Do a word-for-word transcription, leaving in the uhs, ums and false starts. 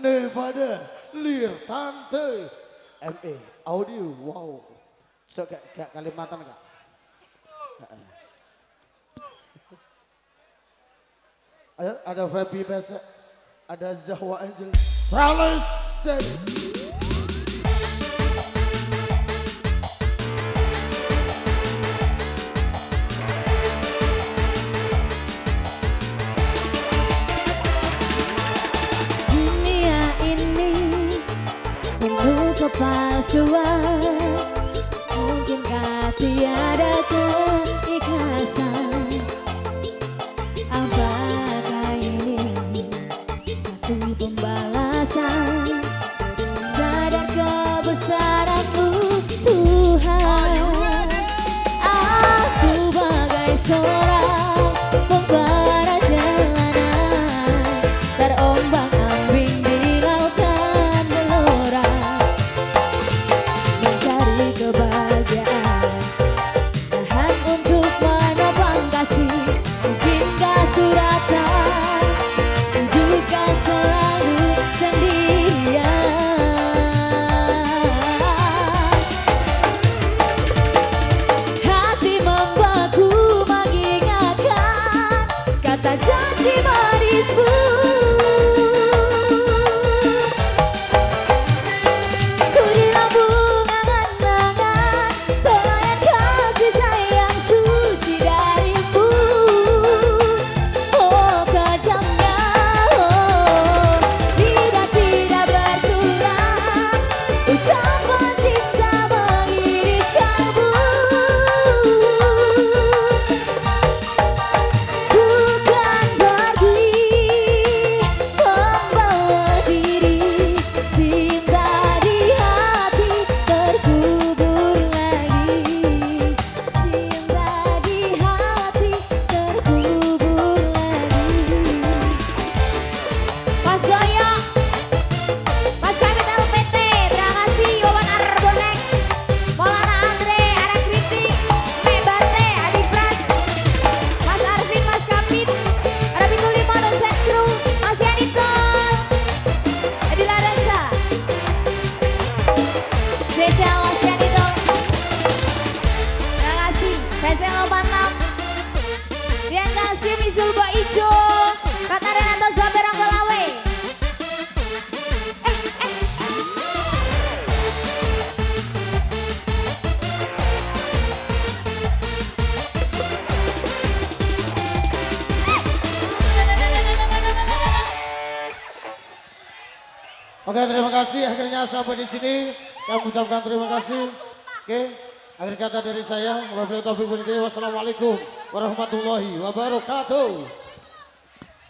Nevada Lir Tante M E Audio. Wow. So kayak, kayak Kalimantan kak. Ayo ada Fabi Besa, ada Zahwa Angel, Raleigh. Kepalsuan, mungkinkah tiada keikhlasan? Apakah ini satu pembalasan? Sadar kebesaran-Mu Tuhan. Aku bagai seorang pembara jalanan, terombang-ambing di lautan gelora, mencari kebahagiaan, tahan untuk menopang kasih. Mungkinkah suratan, hidupkan selalu sendirian. Hati membaku mengingatkan kata janji manismu. Yang kasih Mizul Ba Ijo, Kata Renato Zaberang Golawe. Eh, eh. Oke, terima kasih. Akhirnya sampai di sini. Kami ucapkan terima kasih. Oke, akhir kata dari saya. Wabillahi taufiq wal hidayah. Wassalamualaikum warahmatullahi wabarakatuh.